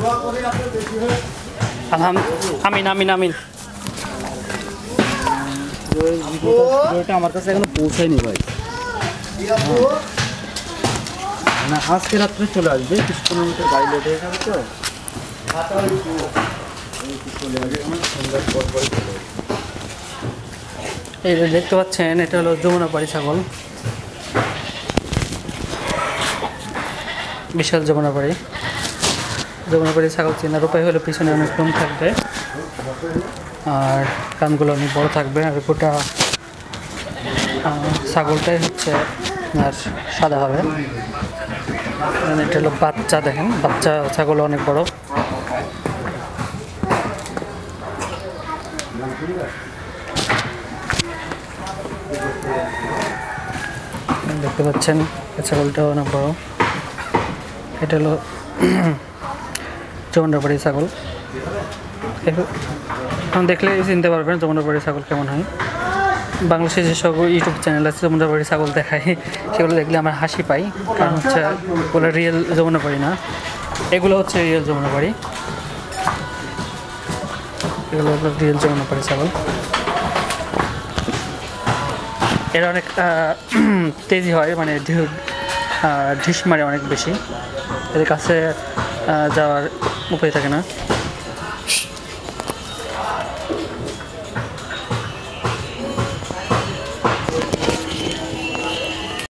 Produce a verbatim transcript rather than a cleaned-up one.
আলহামদুলিল্লাহ, আমিন আমিন আমিন। ভিডিওটা আমার কাছে এখনো পৌঁছায়নি ভাই, না আজকে রাত্রে চলে আসবে, কিছুক্ষণের মধ্যে গাড়ি লেট হয়ে যাবে তো চলে আসবে, সন্ধ্যার পর পরে চলে আসবে। এই যে দেখতে পাচ্ছেন এটা হলো যমুনাপাড়ি ছাগল, বিশাল যমুনাপাড়ি। যমুনাপাড়ি ছাগল চেনার উপায় হলো পিছনে অনেক কম থাকবে আর কানগুলো অনেক বড় থাকবে, আর গোটা ছাগলটাই হচ্ছে আর সাদা হবে। এটা হলো বাচ্চা, দেখেন বাচ্চা ছাগল অনেক বড়। দেখতে পাচ্ছেন ছাগলটাও অনেক বড়। এটা হলো যমুনাপাড়ি ছাগল, এখন দেখলে চিনতে পারবেন যমুনাপাড়ি ছাগল কেমন হয়। বাংলাদেশে যেসব ইউটিউব চ্যানেল আছে যমুনাপাড়ি ছাগল দেখায়, সেগুলো দেখলে আমার হাসি পাই, কারণ হচ্ছে ওগুলো রিয়েল যমুনাপাড়ি না, এগুলো হচ্ছে রিয়েল যমুনাপাড়ি, এগুলো হলো রিয়েল যমুনাপাড়ি ছাগল। এরা অনেক তেজি হয়, মানে ঢিস মারে অনেক বেশি, এদের কাছে যাওয়ার উপায় থাকে না।